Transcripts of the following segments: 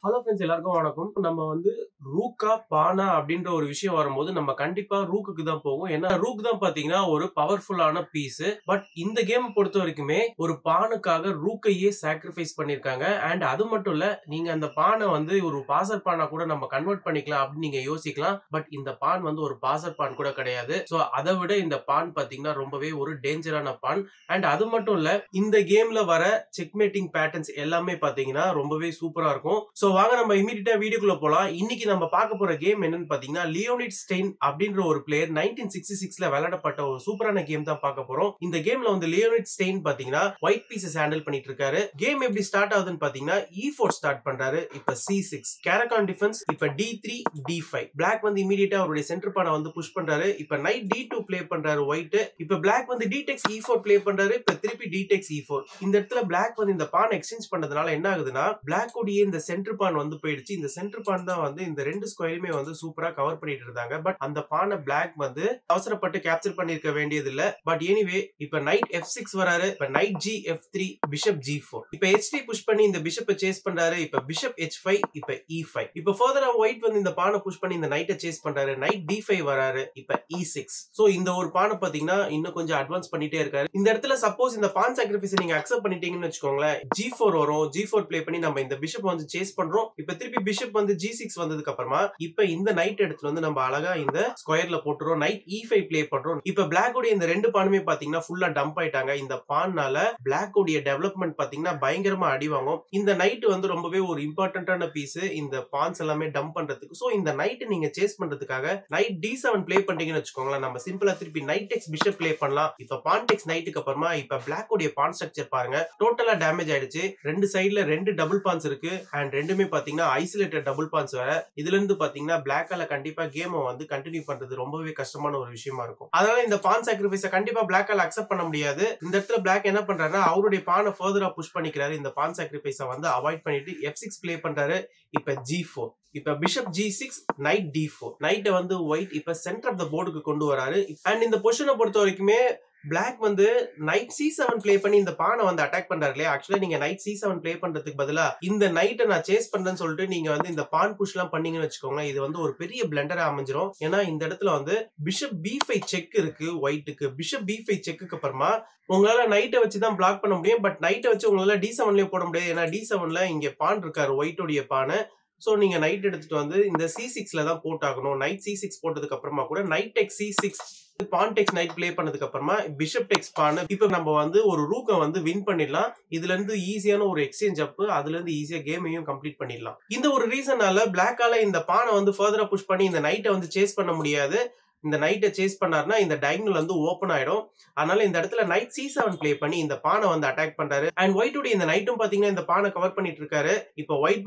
Hello friends, எல்லாருக்கும் வணக்கம். நம்ம ரூக்கா பானா அப்படின்ற ஒரு விஷயம் வரும்போது நம்ம கண்டிப்பா ரூக்குக்கு தான் போவோம். ஏன்னா ரூக் தான் பாத்தீங்கன்னா ஒரு பவர்ஃபுல்லான பீஸ். பட் இந்த கேம் பொறுத்த வரைக்குமே ஒரு பானுக்காக ரூக்கையே சாக்ரிஃபைஸ் பண்ணிருக்காங்க. அண்ட் அது மட்டும் இல்ல, நீங்க அந்த பானை ஒரு பாசர் பானா கூட நம்ம கன்வெர்ட் பண்ணிக்கலாம் அப்படின்னு நீங்க யோசிக்கலாம். பட் இந்த பான் ஒரு பாசர் பான் கூட கிடையாது. சோ அதை விட இந்த பான் பாத்தீங்கன்னா ரொம்பவே ஒரு டேஞ்சரான பான். அண்ட் அது மட்டும் இல்ல, இந்த கேம்ல வர செக்மேட்டிங் பேட்டர்ன்ஸ் எல்லாமே பாத்தீங்கன்னா ரொம்பவே சூப்பரா இருக்கும். சோ வாங்க நம்ம இமிடியேட்டா வீடியோக்குள்ள போலாம். இன்னைக்கு நம்ம பார்க்க போற கேம் என்னன்னு பாத்தீங்கன்னா லியோனிட் ஸ்டெயின் அப்படின்ற ஒரு பிளேயர் 1966ல விளையாடப்பட்ட ஒரு சூப்பரான கேம் தான் பார்க்க போறோம். இந்த கேம்ல லியோனிட் ஸ்டெயின் பாத்தீங்கன்னா ஒயிட் பீசஸ் ஹேண்டில் பண்ணிட்டு இருக்காரு. கேம் எப்படி ஸ்டார்ட் ஆகுதுன்னு பாத்தீங்கன்னா E4 ஸ்டார்ட் பண்றாரு. இப்ப C6 கேரகான் டிஃபென்ஸ். இப்ப D3 D5 பிளாக் இமிடியேட்டா அவருடைய சென்டர் பானை புஷ் பண்றாரு. இப்ப நைட் D2 ப்ளே பண்றாரு ஒயிட். இப்ப பிளாக் D-Tex E4 ப்ளே பண்றாரு. இப்ப திருப்பி D-Tex E4. இந்த இடத்துல பிளாக் இந்த பான் எக்ஸ்சேஞ்ச் பண்றதுனால என்ன ஆகுதுன்னா பிளாக் உடைய இந்த சென்டர் பான் போயிடுச்சு. இந்த சென்டர் பான் தான் இந்த ரெண்டு ஸ்கொயருமே சூப்பரா கவர் பண்ணிட்டு இருந்தாங்க. பட் அந்த பானை பிளாக் அவசரப்பட்டு கேப்சர் பண்ணிருக்க வேண்டியது இல்ல. பட் எனிவே இப்ப நைட் F6 வராரு. இப்ப night G F3 bishop G4. இப்ப H3 புஷ் பண்ணி இந்த பிஷப்பை சேஸ் பண்றாரு. இப்ப பிஷப் H5 இப்ப E5. இப்ப ஃபர்தரா ஒயிட் இந்த பானை புஷ் பண்ணி இந்த நைட்டை சேஸ் பண்றாரு. நைட் D5 வராரு. இப்ப E6. சோ இந்த ஒரு பானை பாத்தீங்கன்னா இன்னும் கொஞ்சம் அட்வான்ஸ் பண்ணிட்டே இருக்காரு. இந்த இடத்துல சப்போஸ் இந்த பான் சாக்ரிஃபைஸ் நீங்க அக்செப்ட் பண்ணிட்டீங்கன்னு வச்சுக்கோங்களேன், G4 வரும். G4 ப்ளே பண்ணி நம்ம இந்த பிஷப் சேஸ் பண்றோம். இப்ப திருப்பி பிஷப் G6 வந்ததுக்கு அப்புறமா இப்ப இந்த நைட் எடுத்து நம்ம அழகா இந்த ஸ்கொயர்ல போட்டுறோம். நைட் E5 ப்ளே பண்றோம். இப்ப பிளாக் உடைய இந்த ரெண்டு பானுமே பாத்தீங்கன்னா ஃபுல்லா டம்ப் ஆயிட்டாங்க. இந்த பான்னால பிளாக் உடைய டெவலப்மெண்ட் பாத்தீங்கன்னா பயங்கரமா அடி வாங்கும். இந்த நைட் ரொம்பவே ஒரு இம்பார்ட்டன்டான பீஸ் இந்த பான்ஸ் எல்லாமே டம்ப் பண்றதுக்கு. சோ இந்த நைட் நீங்க சேஸ் பண்றதுக்காக நைட் D7 ப்ளே பண்றீங்கன்னு வச்சுக்கோங்களேன், நம்ம சிம்பிளா திருப்பி நைட் டெக்ஸ் பிஷப் ப்ளே பண்ணலாம். இப்ப பான் டெக்ஸ் நைட்டுக்கு அப்புறமா இப்ப பிளாக் உடைய பான் ஸ்ட்ரக்சர் பாருங்க, டோட்டலா டேமேஜ் ஆயிடுச்சு. ரெண்டு சைடுல ரெண்டு டபுள் பான்ஸ் இருக்கு. அண்ட் ரெண்டுமே பாத்தீங்கன்னா ஐசோலேட்டட் டபுள் பான்ஸ் வேற. இதுல இருந்து பாத்தீங்கன்னா பிளாக்கால கண்டிப்பா கேம் கண்டினியூ பண்றது ரொம்பவே கஷ்டமான ஒரு விஷயமா இருக்கும். அதனால இந்த பான் சாக்ரிஃபைஸ கண்டிப்பா பிளாக்கால அக்செப்ட் பண்ண முடியாது. இந்த இடத்துல பிளாக் என்ன பண்றாருன்னா அவருடைய பானை ஃபர்தரா புஷ் பண்ணிக்கிறாரு. இந்த பான் சாக்ரிஃபைஸ அவாய்ட் பண்ணிட்டு F6 ப்ளே பண்றாரு. இப்ப G4. இப்ப bishop G6 knight D4. Knight white இப்ப சென்டர் ஆஃப் த போர்டுக்கு கொண்டு வராரு. அண்ட் இந்த பொசிஷனை பொறுத்த வரைக்குமே பிளாக் நைட் C7 ப்ளே பண்ணி இந்த பானை அட்டாக் பண்றாரு இல்லையா. ஆக்சுவலா நீங்க நைட் C7 ப்ளே பண்றதுக்கு பதிலா இந்த நைட்டை நான் சேஸ் பண்றேன்னு சொல்லிட்டு நீங்க இந்த பான் புஷ் எல்லாம் பண்ணீங்கன்னு வச்சுக்கோங்க, இது ஒரு பெரிய பிளண்டரா அமைஞ்சிரும். ஏன்னா இந்த இடத்துல பிஷப் B5 செக் இருக்கு ஒயிட்டுக்கு. பிஷப் B5 செக்குக்கு அப்புறமா உங்களால நைட்டை வச்சுதான் பிளாக் பண்ண முடியும். பட் நைட்டை வச்சு உங்களால D7லயே போட முடியாது. ஏன்னா D7ல இங்க பான் இருக்காரு ஒயிட்டோடைய பானை. சோ நீங்க நைட் எடுத்துட்டு இந்த C6ல தான் போட்டாகணும். நைட் C6 போட்டதுக்கு அப்புறமா கூட knight takes C6 pawn takes knight play பண்ணதுக்கு அப்புறமா பிஷப் டெக்ஸ் பான். இப்ப நம்ம ஒரு ரூக்க வின் பண்ணிடலாம். இதுல இருந்து ஈஸியான ஒரு எக்ஸ்சேஞ்ச் அப், அதுல இருந்து ஈஸியா கேமையும் கம்ப்ளீட் பண்ணிடலாம். இந்த ஒரு ரீசனால பிளாக்கால இந்த பானை ஃபர்தரா புஷ் பண்ணி இந்த நைட்டை சேஸ் பண்ண முடியாது. இந்த நைட்டை சேஸ் பண்ணாருன்னா இந்த டைகனல் ஓபன் ஆயிடும். அதனால இந்த இடத்துல நைட் C7 ப்ளே பண்ணி இந்த பானை அட்டாக் பண்றாரு. அண்ட் ஒயிட் உடைய இந்த நைட்டும் பாத்தீங்கன்னா இந்த பானை கவர் பண்ணிட்டு இருக்காரு. இப்ப ஒயிட்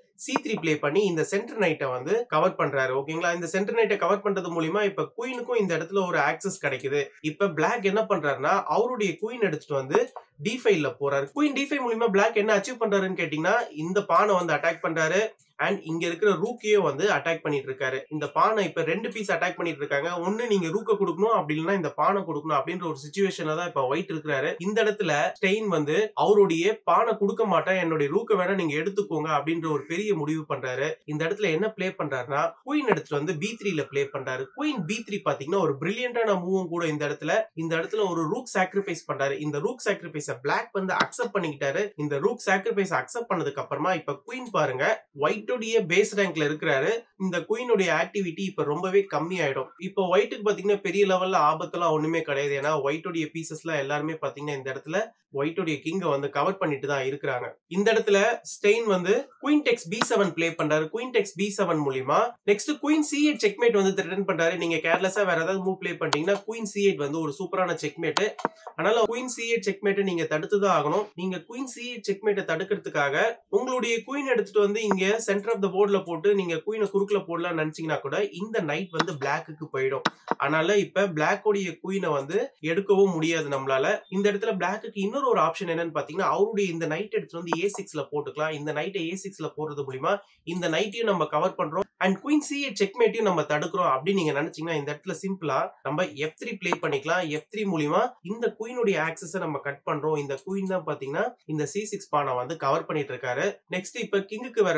C3 ப்ளே பண்ணி இந்த சென்டர் நைட்டை கவர் பண்றாரு. ஓகேங்களா. இந்த சென்டர் நைட்டை கவர் பண்றது மூலமா இப்ப குயினுக்கும் இந்த இடத்துல ஒரு ஆக்சஸ் கிடைக்குது. இப்ப பிளாக் என்ன பண்றாருன்னா அவருடைய குயின் எடுத்துட்டு D5ல போறாரு. குயின் D5 மூலமா பிளாக் என்ன அச்சீவ் பண்றாருன்னு கேட்டீங்கன்னா இந்த பானை அட்டாக் பண்றாரு. அண்ட் இங்க இருக்கிற ரூக்கையே அட்டாக் பண்ணிட்டு இருக்காரு. இந்த பானை இப்ப ரெண்டு பீஸ் அட்டாக் பண்ணிட்டு இருக்காங்க. ஒண்ணு நீங்க ரூக்க கொடுக்கணும், அப்படி இல்லைன்னா இந்த பானை கொடுக்கணும் அப்படின்ற ஒரு சிச்சுவேஷன்ல தான் இப்ப ஒயிட் இருக்கிறாரு. இந்த இடத்துல ஸ்டெயின் அவருடைய பானை கொடுக்க மாட்டேன், என்னுடைய ரூக்க வேணா நீங்க எடுத்துக்கோங்க அப்படின்ற ஒரு பெரிய முடிவு பண்றாரு. இந்த இடத்துல என்ன ப்ளே பண்றாருன்னா குயின் எடுத்துட்டு B3ல ப்ளே பண்றாரு. குயின் B3 பாத்தீங்கன்னா ஒரு பிரில்லியன்டான மூவும் கூட. இந்த இடத்துல ஒரு ரூக் சாக்ரிஃபைஸ் பண்றாரு. இந்த ரூக் சாக்ரிஃபைஸ பிளாக் அக்செப்ட் பண்ணிக்கிட்டாரு. இந்த ரூக் சாக்ரிஃபைஸ் அக்செப்ட் பண்ணதுக்கு அப்புறமா இப்ப குயின் பாருங்க ஒயிட் பேஸ் ரேங்க்ல இருக்கிறாரு. இந்த குயினுடைய ஆக்டிவிட்டி இப்ப ரொம்பவே கம்மி ஆயிடும். இப்போ ஒயிட்டுக்கு பாத்தீங்கன்னா பெரிய லெவல்ல ஆபத்தெல்லாம் ஒண்ணுமே கிடையாது. ஏன்னா ஒயிட்டுடைய பீசஸ்ல எல்லாருமே பாத்தீங்கன்னா இந்த இடத்துல ஒயிட்டுடைய கிங்க கவர் பண்ணிட்டு தான் இருக்கிறாங்க. இந்த இடத்துல Stein queen takes B7 play பண்றாரு. குயின் டெக்ஸ் B7 மூலமா next queen C8 checkmate threaten பண்றாரு. நீங்க கேர்லெஸ்ஸா வேற ஏதாவது மூவ் ப்ளே பண்ணீங்கன்னா குயின் C8 ஒரு சூப்பரான செக்மேட். அதனால குயின் C8 செக்மேட் நீங்க தடுத்துதான் ஆகணும். நீங்க குயின் C8 செக்மேட்டை தடுக்கிறதுக்காக உங்களுடைய குயின் எடுத்துட்டு இங்க சென்டர் ஆஃப் த போர்டுல போட்டு நீங்க குயினை குறுக்குல போடலாம் நினைச்சீங்கன்னா கூட இந்த நைட் பிளாக்கு போயிடும். அதனால இப்ப பிளாக் உடைய குயினை எடுக்கவும் முடியாது நம்மளால. இந்த இடத்துல பிளாக்கு இன்னொரு ஒரு ஆப்ஷன் என்னன்னு பாத்தீங்கன்னா அவருடைய இந்த நைட் எடுத்து A6ல போட்டுக்கலாம். இந்த நைட்டை A6ல போடுறது மூலமா இந்த நைட்டையும் நம்ம கவர் பண்றோம். அண்ட் குயின் C8 செக்மேட்டையும் நம்ம தடுக்கிறோம் அப்படின்னு நீங்க நினைச்சீங்கன்னா இந்த இடத்துல சிம்பிளா நம்ம F3 ப்ளே பண்ணிக்கலாம். F3 மூலமா இந்த குயினுடைய ஆக்சஸை நம்ம கட் பண்றோம். இந்த குயின் தான் பாத்தீங்கன்னா இந்த C6 பானை கவர் பண்ணிட்டு இருக்காரு. நெக்ஸ்ட் இப்ப கிங்குக்கு வேற வழியே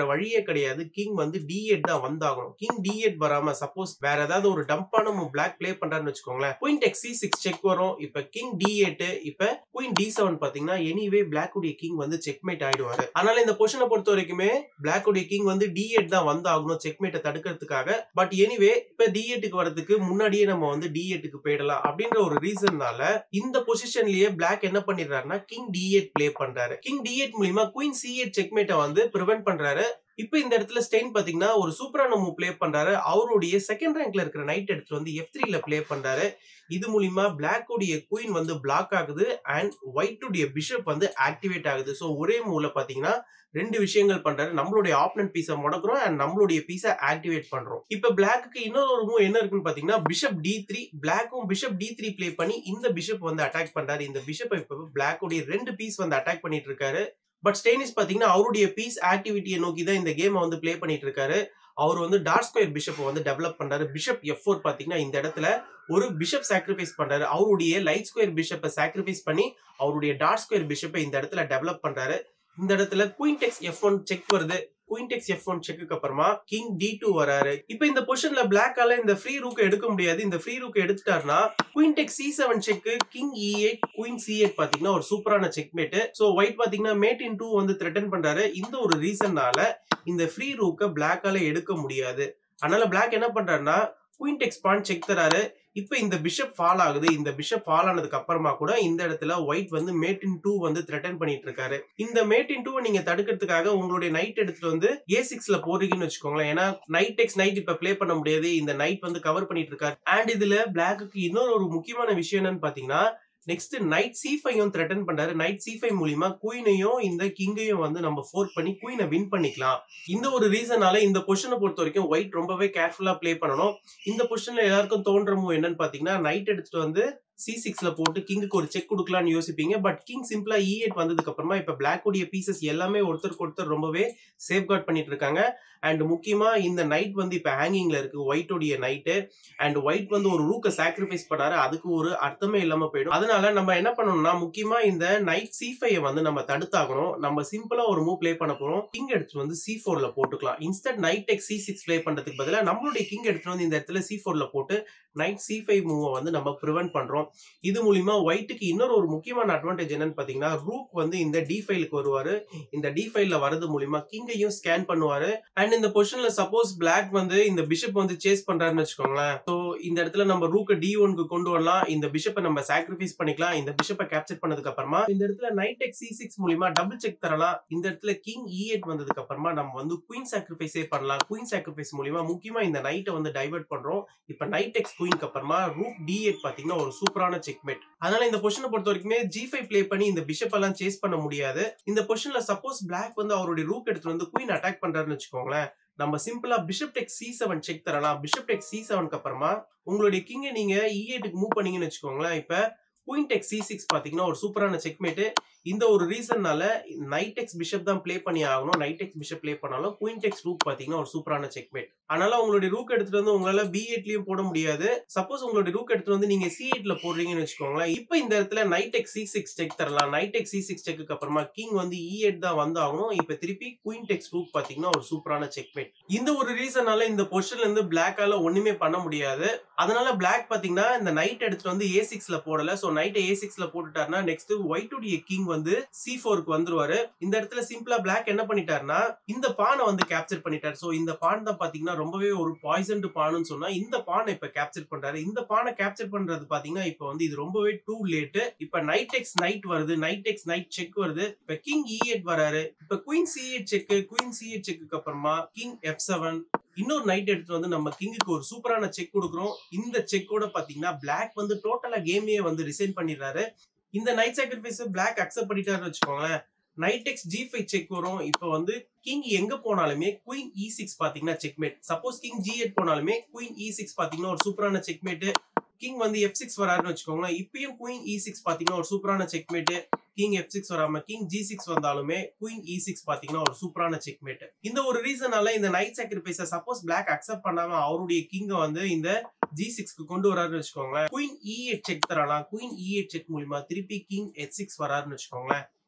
கிடையாது. கிங் வந்து d8 தான் வந்தாகணும். கிங் d8 வராம சப்போஸ் வேற ஏதாவது ஒரு டம்பான மூவ் பிளாக் ப்ளே பண்றாருன்னு வச்சுக்கோங்களேன், குயின் டெக் c6 செக் வரும். இப்ப கிங் d8, இப்ப குயின் d7 பாத்தீங்கன்னா எனிவே பிளாக் உடைய கிங் வந்து செக்மேட் ஆயிடுவாரு. அதனால இந்த பொசிஷனை பொறுத்த வரைக்குமே பிளாக் உடைய கிங் வந்து d8 தான் வந்தாகணும் செக்மேட்டை தடுக்கிறதுக்காக. பட் எனிவே இப்ப d8க்கு வரதுக்கு முன்னாடியே நம்ம வந்து d8க்கு போயிடலாம் அப்படின்ற ஒரு ரீசன்னால இந்த பொசிஷன்லயே பிளாக் என்ன பண்ணிடுறாருன்னா கிங் d8 ப்ளே பண்றாரு. கிங் d8 மூலமா குயின் c8 செக்மேட்டை வந்து பிரிவென்ட் பண்றாரு. இப்ப இந்த இடத்துல ஸ்டெயின் பாத்தீங்கன்னா ஒரு சூப்பரான மூவ் ப்ளே பண்றாரு. அவருடைய செகண்ட் ரேங்க்ல இருக்கிற நைட் எடுத்து வந்து f3ல ப்ளே பண்றாரு. இது மூலமா பிளாக் உடைய குயின் வந்து பிளாக் ஆகுது அண்ட் ஒயிட் உடைய பிஷப் வந்து ஆக்டிவேட் ஆகுது. சோ ஒரே மூவ்ல பாத்தீங்கன்னா ரெண்டு விஷயங்கள் பண்றாரு. நம்மளுடைய ஆப்பனன்ட் பீஸை முடக்குறோம் அண்ட் நம்மளுடைய பீஸை ஆக்டிவேட் பண்றோம். இப்ப பிளாக்கு இன்னொரு மூவ் என்ன இருக்குன்னு பாத்தீங்கன்னா bishop d3. பிளாக்கும் bishop d3 play பண்ணி இந்த பிஷப் வந்து அட்டாக் பண்றாரு. இந்த பிஷப் இப்ப பிளாக் உடைய ரெண்டு பீஸ் வந்து அட்டாக் பண்ணிட்டு இருக்காரு. பட் ஸ்டெயினிஸ் பாத்தீங்கன்னா அவருடைய பீஸ் ஆக்டிவிட்டியை நோக்கி தான் இந்த கேமை வந்து ப்ளே பண்ணிட்டு இருக்காரு. அவர் வந்து டார்க் ஸ்கொயர் பிஷப் வந்து டெவலப் பண்றாரு. பிஷப் f4 பாத்தீங்கன்னா இந்த இடத்துல ஒரு பிஷப் சாக்ரிஃபைஸ் பண்றாரு. அவருடைய லைட் ஸ்கொயர் பிஷப்பை சாக்ரிஃபைஸ் பண்ணி அவருடைய டார்க் ஸ்கொயர் பிஷப்பை இந்த இடத்துல டெவலப் பண்றாரு. இந்த இடத்துல குயின் டெக்ஸ் f1 செக் வருது. குயின் டெக்ஸ் f1 செக்குக்கு அப்புறமா கிங் d2 வராரு. இப்ப இந்த பொசிஷன்ல பிளாக்கால இந்த ஃப்ரீ ரூக் எடுக்க முடியாது. இந்த ஃப்ரீ ரூக் எடுத்துட்டாருன்னா queen takes c7 check, king e8, queen c8 பாத்தீங்கன்னா ஒரு சூப்பரான செக்மேட். சோ ஒயிட் பாத்தீங்கன்னா மேட் இன் 2 வந்து த்ரெட்டன் பண்றாரு. இந்த ஒரு ரீசன்னால இந்த ஃப்ரீ ரூக்க பிளாக்கால எடுக்க முடியாது. அதனால பிளாக் என்ன பண்றாருன்னா குயின் டெக்ஸ் பான் செக் தராரு. இப்ப இந்த பிஷப் ஃபால் ஆகுது. இந்த பிஷப் ஃபால் ஆனதுக்கு அப்புறமா கூட இந்த இடத்துல ஒயிட் வந்து மேட் இன் 2 வந்து த்ரெட்டன் பண்ணிட்டு இருக்காரு. இந்த மேட் இன் 2 நீங்க தடுக்கிறதுக்காக உங்களுடைய நைட் எடுத்துட்டு வந்து a6ல போறீங்கன்னு வச்சுக்கோங்களேன். ஏன்னா நைட் டெக்ஸ் நைட் இப்ப ப்ளே பண்ண முடியாது. இந்த நைட் வந்து கவர் பண்ணிட்டு இருக்காரு. அண்ட் இதுல பிளாக்கு இன்னொரு ஒரு முக்கியமான விஷயம் என்னன்னு பாத்தீங்கன்னா நெக்ஸ்ட் நைட் c5 த்ரெட்டன் பண்றாரு. நைட் c5 மூலமா குயினையும் இந்த கிங்கையும் வந்து நம்ம ஃபோர்க் பண்ணி குயினை வின் பண்ணிக்கலாம். இந்த ஒரு ரீசனால இந்த பொசிஷனை பொறுத்த வரைக்கும் ஒயிட் ரொம்பவே கேர்ஃபுல்லா ப்ளே பண்ணணும். இந்த பொசிஷன்ல எல்லாருக்கும் தோன்ற மூவ் என்னன்னு பாத்தீங்கன்னா நைட் எடுத்துட்டு வந்து c6ல போட்டு கிங்குக்கு ஒரு செக் கொடுக்கலாம்னு யோசிப்பீங்க. பட் கிங் சிம்பிளா e8 வந்ததுக்கு அப்புறமா இப்ப பிளாக் உடைய பீசஸ் எல்லாமே ஒருத்தருக்கு ஒருத்தர் ரொம்பவே சேஃப்கார்ட் பண்ணிட்டு இருக்காங்க. அண்ட் முக்கியமா இந்த நைட் வந்து இப்ப ஹேங்கிங்ல இருக்கு ஒயிட் உடைய நைட்டு. அண்ட் ஒயிட் வந்து ஒரு ரூக்க சாக்ரிஃபைஸ் பண்ணாரு. அதுக்கு ஒரு அர்த்தமே இல்லாம போயிடும். அதனால நம்ம என்ன பண்ணணும்னா முக்கியமா இந்த நைட் c5 வந்து நம்ம தடுத்தாகணும். நம்ம சிம்பிளா ஒரு மூவ் ப்ளே பண்ண போறோம். கிங் எடுத்து வந்து c4ல போட்டுக்கலாம். Instant night takes c6 play பண்றதுக்கு பதிலா நம்மளுடைய கிங் எடுத்து வந்து இந்த இடத்துல c4ல போட்டு நைட் c5 மூவ் வந்து நம்ம பிரிவென்ட் பண்றோம். இது மூலமா ஒயிட்டுக்கு இன்னொரு ஒரு முக்கியமான அட்வான்டேஜ் என்னன்னு பாத்தீங்கன்னா ரூக் வந்து இந்த d5க்கு வருவாரு. இந்த d5ல வரது மூலமா கிங்கையும் ஸ்கேன் பண்ணுவாரு. அண்ட் இந்த பொசிஷன்ல சப்போஸ் பிளாக் வந்து இந்த பிஷப் வந்து சேஸ் பண்றாருன்னு வச்சுக்கோங்களேன். சோ இந்த இடத்துல நம்ம ரூக்க d1க்கு கொண்டு வரலாம். இந்த பிஷப்பை நம்ம சாக்ரிஃபைஸ் பண்ணிக்கலாம். இந்த பிஷப்பை கேப்சர் பண்ணதுக்கு அப்புறமா இந்த இடத்துல நைட் டெக் c6 மூலமா டபுள் செக் தரலாம். இந்த இடத்துல கிங் e8 வந்ததுக்கு அப்புறமா நம்ம வந்து குயின் சாக்ரிஃபைஸே பண்ணலாம். குயின் சாக்ரிஃபைஸ் மூலமா முக்கியமா இந்த நைட்டை வந்து டைவர்ட் பண்றோம். இப்ப நைட் டெக்ஸ் குயின்க்கு அப்புறமா ரூக் d8 பாத்தீங்கன்னா ஒரு சூப்பரான செக்மேட். அதனால இந்த பொசிஷனை பொறுத்த வரைக்குமே g5 ப்ளே பண்ணி இந்த பிஷப் எல்லாம் சேஸ் பண்ண முடியாது. இந்த பொசிஷன்ல சப்போஸ் பிளாக் வந்து அவருடைய ரூக் எடுத்து வந்து குயின் அட்டாக் பண்றாருன்னு வச்சுக்கோங்களேன். நம்ம சிம்பிளா பிஷப் டெக் c7 செக் தரலாம். பிஷப் டெக் c7க்கு அப்புறமா உங்களுடைய கிங்கை நீங்க e8க்கு மூவ் பண்ணீங்கன்னு வச்சுக்கோங்களேன். இப்ப குயின் டெக் c6 பாத்தீங்கன்னா ஒரு சூப்பரான செக்மேட். இந்த ஒரு ரீசன்னால நைட் டெக்ஸ் பிஷப் தான் ப்ளே பண்ணி ஆகணும். நைட் டெக்ஸ் பிஷப் ப்ளே பண்ணாலும் குயின் டெக்ஸ் ரூக் பாத்தீங்கன்னா ஒரு சூப்பரான செக்மேட். அதனால உங்களுடைய ரூக் எடுத்துட்டு வந்து உங்களால b8லயும் போட முடியாது. சப்போஸ் உங்களுடைய ரூக் எடுத்துட்டு வந்து நீங்க c8ல போடுறீங்கன்னு வச்சுக்கோங்களேன். இப்ப இந்த இடத்துல நைட் டெக் c6 செக் தரலாம். நைட் டெக் c6 செக்குக்கு அப்புறமா கிங் வந்து e8 தான் வந்து ஆகணும். இப்ப திருப்பி குயின் டெக்ஸ் ரூக் பாத்தீங்கன்னா ஒரு சூப்பரான செக்மேட். இந்த ஒரு ரீசனால இந்த பொசிஷன்ல இருந்து பிளாக்கால ஒண்ணுமே பண்ண முடியாது. அதனால பிளாக் பாத்தீங்கன்னா இந்த நைட் எடுத்துட்டு வந்து a6ல போடல. சோ நைட் a6ல போட்டுட்டாருன்னா நெக்ஸ்ட் ஒயிட் உடைய கிங் வந்து c4க்கு வந்துருவாரு. இந்த இடத்துல சிம்பிளா பிளாக் என்ன பண்ணிட்டாருன்னா இந்த பானை வந்து கேப்சர் பண்ணிட்டாரு. சோ இந்த பான் தான் பாத்தீங்கன்னா ரொம்பவே ஒரு பாய்சன்டு பானுன்னு சொன்னா இந்த பானை இப்ப கேப்சர் பண்றாரு. இந்த பானை கேப்சர் பண்றது பாத்தீங்கன்னா இப்ப வந்து இது ரொம்பவே டூ லேட். இப்ப நைட் டெக்ஸ் நைட் வருது. நைட் டெக்ஸ் நைட் செக் வருது. இப்ப கிங் e8 வராரு. இப்ப queen c8 check. Queen c8 செக்குக்கு அப்புறமா கிங் f7. இன்னொரு நைட் எடுத்து வந்து நம்ம கிங்குக்கு ஒரு சூப்பரான செக் கொடுக்குறோம். இந்த செக்கோட பாத்தீங்கன்னா பிளாக் வந்து டோட்டலா கேமையே வந்து ரிசைன் பண்ணிடுறாரு. இந்த நைட் சாக்ரிஃபைஸ் பிளாக் அக்செப்ட் பண்ணிட்டாருன்னு வச்சுக்கோங்களேன். நைட் டெக்ஸ் g5 செக் வரும். இப்ப வந்து கிங் எங்க போனாலுமே குயின் e6 பாத்தீங்கன்னா செக்மேட். சப்போஸ் கிங் g8 போனாலுமே குயின் e6 பாத்தீங்கன்னா ஒரு சூப்பரான செக்மேட். கிங் வந்து f6 வராருன்னு வச்சுக்கோங்களேன். இப்பயும் குயின் e6 பாத்தீங்கன்னா ஒரு சூப்பரான செக்மேட். கிங் f6 வராம கிங் g6 வந்தாலுமே குயின் e6 பாத்தீங்கன்னா ஒரு சூப்பரான செக்மேட். இந்த ஒரு ரீசனால இந்த நைட் சாக்ரிஃபைஸ சப்போஸ் பிளாக் அக்செப்ட் பண்ணாம அவருடைய கிங்க வந்து இந்த g6க்கு கொண்டு வராருன்னு வச்சுக்கோங்களேன். குயின் e8 செக் தரலாம். குயின் e8 செக் மூலமா திருப்பி கிங் h6 வராருன்னு வச்சுக்கோங்களேன்.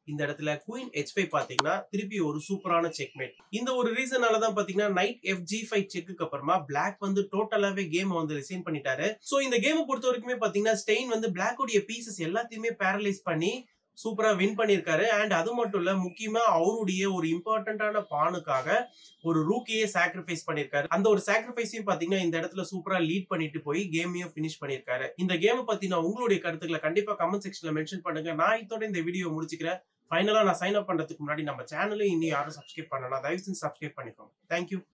இந்த இடத்துல குயின் h5 பாத்தீங்கன்னா திருப்பி ஒரு சூப்பரான செக்மேட். இந்த ஒரு ரீசனால தான் பாத்தீங்கன்னா நைட் fg5 செக்குக்கு அப்புறமா பிளாக் வந்து டோட்டலாவே கேம் வந்து ரிசைன் பண்ணிட்டாரு. சோ இந்த கேம் பொறுத்த வரைக்குமே பாத்தீங்கன்னா ஸ்டெயின் வந்து பிளாக் உடைய பீசஸ் எல்லாத்தையுமே பேரலைஸ் பண்ணி சூப்பரா வின் பண்ணிருக்காரு. அண்ட் அது மட்டும் இல்ல, முக்கியமா அவருடைய ஒரு இம்பார்ட்டன்டான பானுக்காக ஒரு ரூக்கியே சாக்ரிஃபைஸ் பண்ணிருக்காரு. அந்த ஒரு சாக்ரிஃபைஸையும் பாத்தீங்கன்னா இந்த இடத்துல சூப்பரா லீட் பண்ணிட்டு போய் கேமையும் பினிஷ் பண்ணிருக்காரு. இந்த கேம் பத்தின உங்களுடைய கருத்துக்களை கண்டிப்பா கமெண்ட் செக்ஷன்ல மென்ஷன் பண்ணுங்க. நான் இதோட இந்த வீடியோ முடிச்சுக்கிறேன். ஃபைனலா நான் சைன் அப் பண்றதுக்கு முன்னாடி நம்ம சேனலை இன்னும் யாரும் சப்ஸ்கிரைப் பண்ணலாம், தயவு செஞ்சு சப்ஸ்கிரைப் பண்ணிக்கோங்க. தேங்க்யூ.